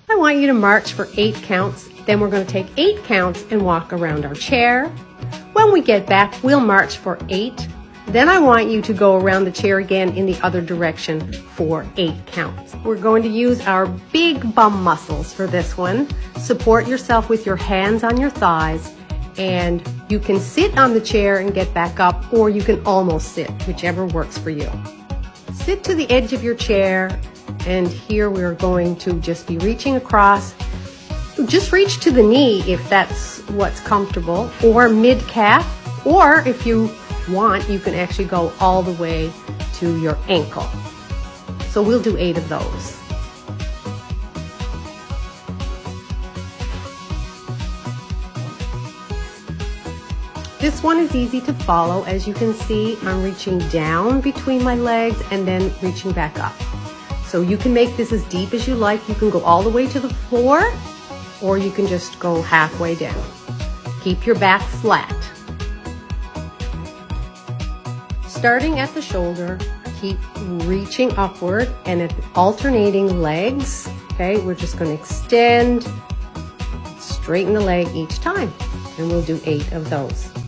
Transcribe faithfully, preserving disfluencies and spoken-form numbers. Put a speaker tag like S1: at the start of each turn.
S1: I want you to march for eight counts. Then we're going to take eight counts and walk around our chair. When we get back, we'll march for eight. Then I want you to go around the chair again in the other direction for eight counts. We're going to use our big bum muscles for this one. Support yourself with your hands on your thighs, and you can sit on the chair and get back up, or you can almost sit, whichever works for you. Sit to the edge of your chair, and here we're going to just be reaching across. Just reach to the knee if that's what's comfortable, or mid-calf, or if you want, you can actually go all the way to your ankle. So we'll do eight of those. This one is easy to follow. As you can see, I'm reaching down between my legs and then reaching back up. So you can make this as deep as you like. You can go all the way to the floor, or you can just go halfway down. Keep your back flat. Starting at the shoulder, keep reaching upward, and at alternating legs, okay, we're just going to extend, straighten the leg each time, and we'll do eight of those.